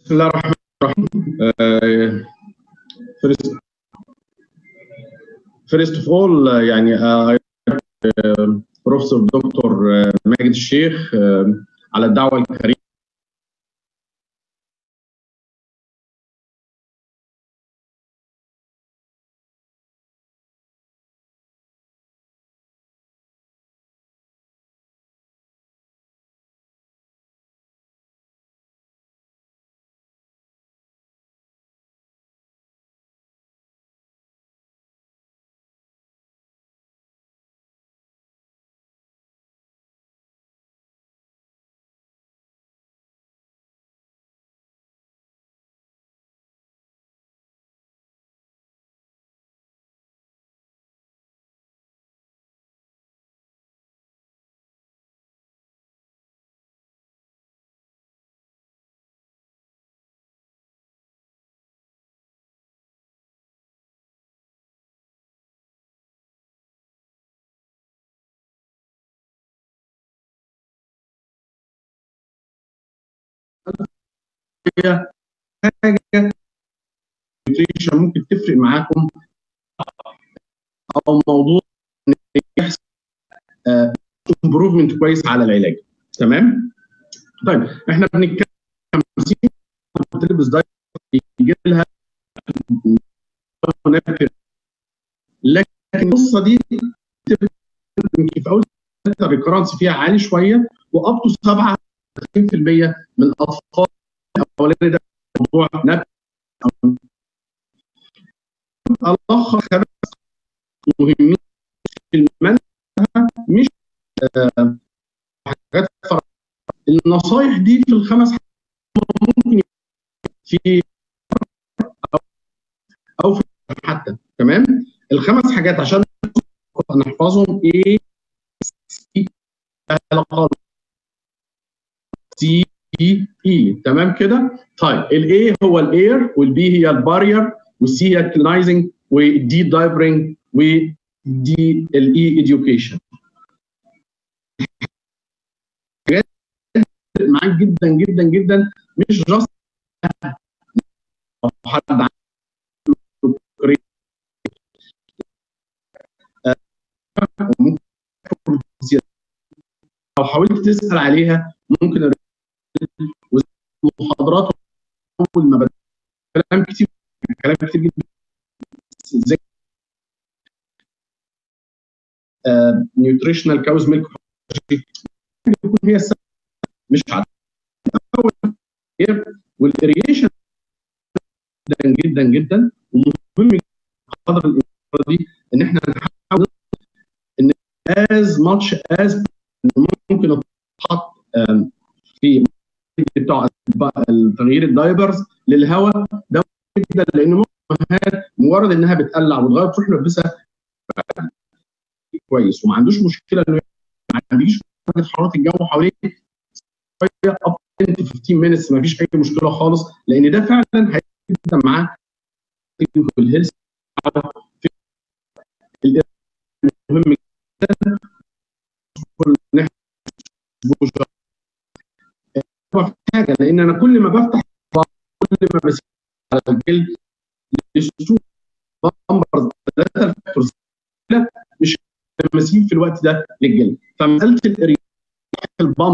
بسم الله الرحمن الرحيم. First of all يعني بروفيسور دكتور ماجد الشيخ على الدعوة الكريمة. حاجة ممكن تفرق معاكم او موضوع يحصل امبروفمنت كويس على العلاج. تمام؟ طيب احنا بنتكلم 50 بتلبس دايت يجي لها نابكن، لكن القصه دي في اول الريكرانس فيها عالي شويه واب تو 97% من الاطفال الاولاني ده موضوع نابكن. الخص خمس مهمين في المنهج، مش حاجات فرق. النصايح دي في الخمس ممكن في او في حتى. تمام؟ الخمس حاجات عشان نحفظهم: ايه سي اي. تمام كده؟ طيب الاي هو الاير، والبي هي البارير، والسي هي الكلينايزنج، والدي دايبرنج، ودي الاي اديوكيشن. معاك جدا جدا جدا، مش جاست حد لو حاولت تسال عليها ممكن المحاضرات اول ما بدات كلام كتير جدا زي نيوتريشنال كاوز ميلك يكون هي السبب، مش عارف. والاريجيشن جدا جدا جدا ومهم جدا قدر الامكان دي ان احنا نحاول ان از ماتش از ممكن تحط في بتاع تغيير الدايبرز للهواء ده جدا، لان مجرد انها بتقلع وتغير تروح لبسها كويس وما عندوش مشكله انه ما عنديش درجه حراره الجو حواليه شويه اب 10 15 مينتس، ما فيش اي مشكله خالص، لان ده فعلا هيبدا معاه في الهيلث مهم جدا. حاجه لان انا كل ما بفتح كل ما بسيب على الجلد السوق بامبرز 3 فاكتورز مش مسيب في الوقت ده للجلد. فمساله البامب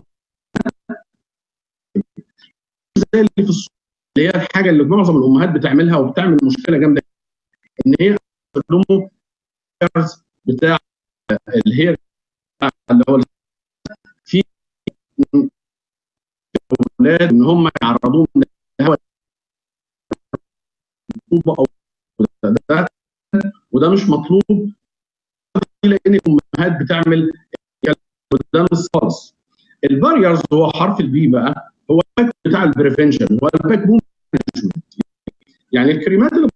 زي اللي في السوق اللي هي الحاجه اللي معظم الامهات بتعملها وبتعمل مشكله جامده، ان هي بتستخدموا بتاع الهير اللي هو في اولاد ان هم يعرضوهم للهواء او ده، وده مش مطلوب لان الامهات بتعمل قدام الصلص. الباريرز هو حرف البي بقى، هو الباك بتاع البريفنشن، هو الباك بون يعني الكريمات اللي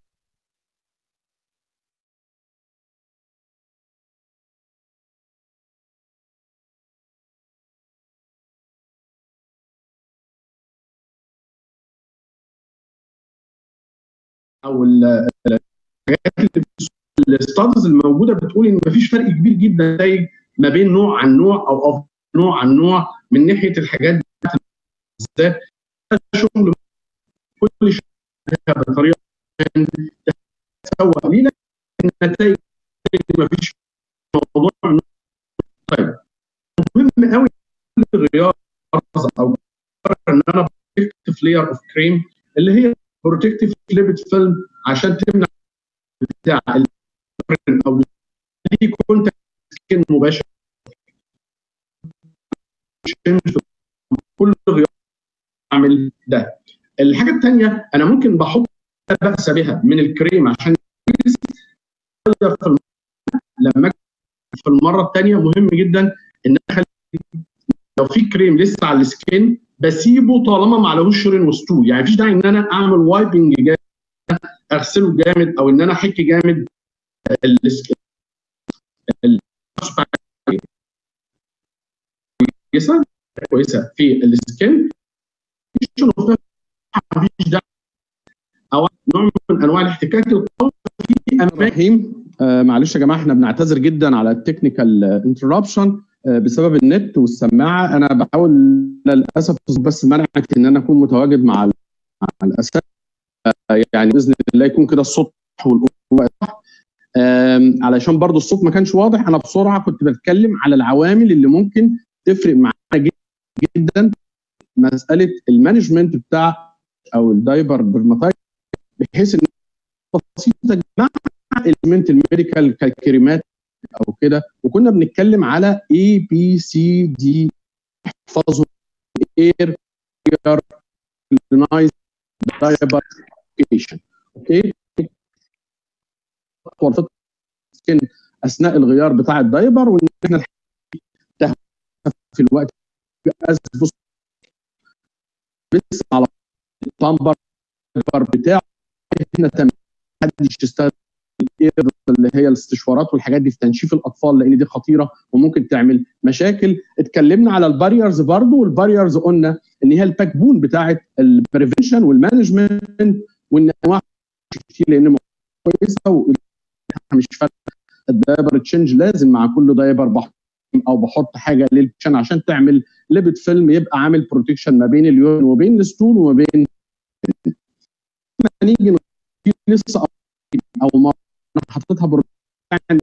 او الحاجات الاستادز الموجوده بتقول ان مفيش فرق كبير جدا ما بين نوع عن نوع او نوع عن نوع من ناحيه الحاجات دي. بالذات شغل كل شيء بطريقه تسوق ليه، لكن النتائج ما فيش موضوع. طيب مهم قوي الرياضه او ان انا بروتكتيف لاير اوف كريم اللي هي بروتكتيف ليبيد فيلم عشان تمنع بتاع او دي كونتاكت سكين مباشر. كل رياضه اعمل ده. الحاجه الثانيه انا ممكن بحط لا باس بها من الكريم عشان في لما في المره الثانيه مهم جدا ان اخلي لو في كريم لسه على السكين بسيبه طالما ما عليهوش شورين وستول، يعني مفيش داعي ان انا اعمل وايبنج جامد اغسله جامد او ان انا احك جامد السكين كويسه في السكين مفيش داعي او نوع من انواع الاحتكاك القوي في اماكن. معلش يا جماعه احنا بنعتذر جدا على التكنيكال انتربشن بسبب النت والسماعه. انا بحاول للاسف بس منعت ان انا اكون متواجد مع الاساتذه، يعني باذن الله يكون كده الصوت والصح. علشان برضو الصوت ما كانش واضح، انا بسرعه كنت بتكلم على العوامل اللي ممكن تفرق معانا جدا مساله المانجمنت بتاع او الدايبر درماتايتس، بحيث ان بسيطه مع المنت الميديكال كالكريمات او كده. وكنا بنتكلم على اي بي سي دي احفظوا: اير نايز دايبر ابلكيشن. اوكي، اثناء الغيار بتاع الدايبر، وان احنا في الوقت بس على البامبر بتاعه هنا تمام. محدش يستخدم اللي هي الاستشوارات والحاجات دي في تنشيف الاطفال، لان دي خطيره وممكن تعمل مشاكل. اتكلمنا على الباريرز برضو، والباريرز قلنا ان هي الباك بون بتاعه البريفنشن والمانجمنت، وان انواع كتير لان كويسه مش فارقه. الدايبر تشينج لازم مع كل دايبر او بحط حاجه للبشن عشان تعمل ليبيد فيلم يبقى عامل بروتكشن ما بين اليون وبين الستول وما بين. نيجي لسه او مره حطيتها